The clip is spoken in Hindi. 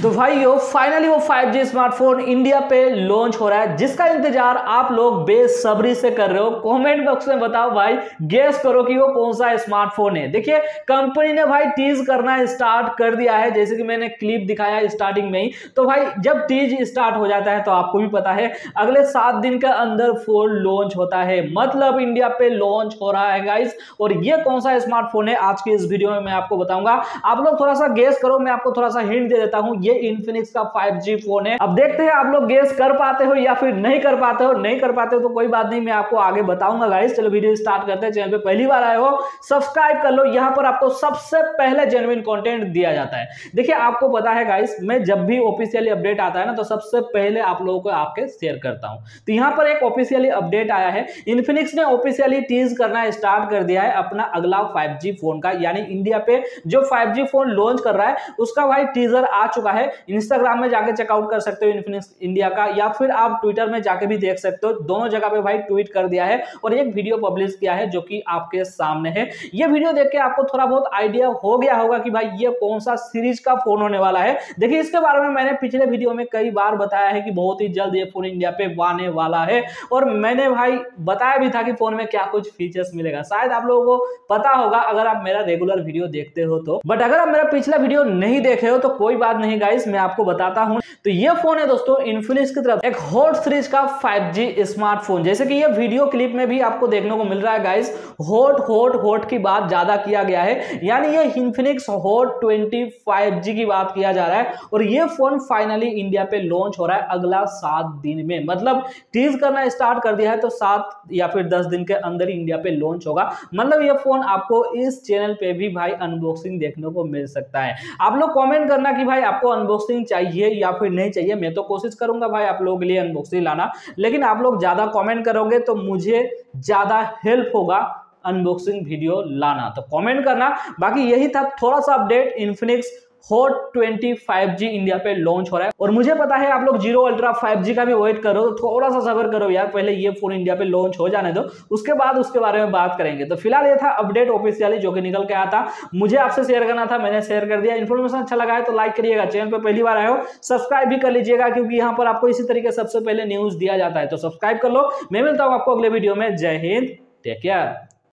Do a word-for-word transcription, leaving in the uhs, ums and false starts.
तो भाइयों फाइनली वो फाइव जी स्मार्टफोन इंडिया पे लॉन्च हो रहा है, जिसका इंतजार आप लोग बेसब्री से कर रहे हो। कमेंट बॉक्स में बताओ भाई, गेस करो कि वो कौन सा स्मार्टफोन है। देखिए कंपनी ने भाई टीज करना स्टार्ट कर दिया है, जैसे कि मैंने क्लिप दिखाया स्टार्टिंग में ही। तो भाई जब टीज स्टार्ट हो जाता है तो आपको भी पता है अगले सात दिन के अंदर फोन लॉन्च होता है, मतलब इंडिया पे लॉन्च हो रहा है गाइस। और ये कौन सा स्मार्टफोन है आज की इस वीडियो में मैं आपको बताऊंगा। आप लोग थोड़ा सा गेस करो, मैं आपको थोड़ा सा हिंट दे देता हूं, ये इन्फिनिक्स का फाइव जी फोन है। अब देखते हैं आप लोग गेस कर पाते हो या फिर नहीं कर पाते हो। नहीं कर पाते हो तो कोई बात नहीं, मैं आपको आगे बताऊंगा गाइस। चलो वीडियो स्टार्ट करते हैं। चैनल पे पहली बार आए हो सब्सक्राइब कर लो, यहां पर आपको सबसे पहले जेन्युइन कंटेंट दिया जाता है। देखिए आपको पता है गाइस, मैं जब भी ऑफिशियली अपडेट आता है ना तो सबसे पहले आप लोगों को आपके शेयर करता हूं। तो यहां पर एक ऑफिशियली अपडेट आया है, इन्फिनिक्स ने ऑफिशियली टीज करना स्टार्ट कर दिया है अपना अगला फाइव जी फोन का, यानी इंडिया पे जो फाइव जी फोन लॉन्च कर रहा है उसका भाई टीजर आ चुका है। इंस्टाग्राम में जाके चेकआउट कर सकते हो इन्फिनिक्स इंडिया का, या फिर आप ट्विटर में जाके भी देख सकते हो। दोनों जगह पे भाई ट्वीट कर दिया है और एक वीडियो पब्लिश किया है जो कि आपके सामने है। ये वीडियो देख के आपको थोड़ा बहुत आइडिया हो गया होगा कि भाई ये कौन सा सीरीज का फोन होने वाला है। देखिए इसके बारे में मैंने पिछले वीडियो में कई बार बताया है कि बहुत ही जल्द ये फोन इंडिया पे आने वाला है, और मैंने भाई बताया भी था कि फोन में क्या कुछ फीचर्स मिलेगा। शायद आप लोगों को पता होगा अगर आप मेरा रेगुलर वीडियो देखते हो तो, बट अगर आप मेरा पिछला वीडियो नहीं देखे हो तो कोई बात नहीं गाइस, मैं आपको बताता हूं। तो ये फोन है दोस्तों इन्फिनिक्स की तरफ एक हॉट सीरीज का फाइव जी स्मार्टफोन, जैसे कि ये वीडियो क्लिप में भी आपको देखने को मिल रहा है गाइस। हॉट हॉट हॉट की बात ज्यादा किया गया है, यानी ये Infinix hot twenty five G की बात किया जा रहा है। और ये फोन फाइनली इंडिया पे लॉन्च हो रहा है अगला सात दिन में, मतलब टीज करना स्टार्ट कर दिया है तो सात या फिर दस दिन के अंदर इंडिया पे लॉन्च होगा। मतलब ये फोन आपको इस चैनल पे भी भाई अनबॉक्सिंग देखने को मिल सकता है। आप लोग कमेंट करना कि भाई आपको अनबॉक्सिंग चाहिए या फिर नहीं चाहिए। मैं तो कोशिश करूंगा भाई आप लोगों के लिए अनबॉक्सिंग लाना, लेकिन आप लोग ज्यादा कमेंट करोगे तो मुझे ज्यादा हेल्प होगा अनबॉक्सिंग वीडियो लाना। तो कमेंट करना। बाकी यही था थोड़ा सा update, Infinix hot twenty five G India पे लॉन्च हो रहा है। और मुझे पता है आप लोग जीरो अल्ट्रा फाइव जी का भी वेट करो, तो थोड़ा सा सब्र करो यार, पहले ये फोन इंडिया पे लॉन्च हो जाने दो, उसके बाद उसके बारे में बात करेंगे। तो फिलहाल ये था अपडेट ऑफिशियली जो कि निकल के आया था, मुझे आपसे शेयर करना था, मैंने शेयर कर दिया। इन्फॉर्मेशन अच्छा लगा है तो लाइक करिएगा, चैनल पे पहली बार आए हो सब्सक्राइब भी कर लीजिएगा, क्योंकि यहाँ पर आपको इसी तरीके सबसे पहले न्यूज दिया जाता है। तो सब्सक्राइब कर लो। मैं मिलता हूँ आपको अगले वीडियो में। जय हिंद, टेक केयर।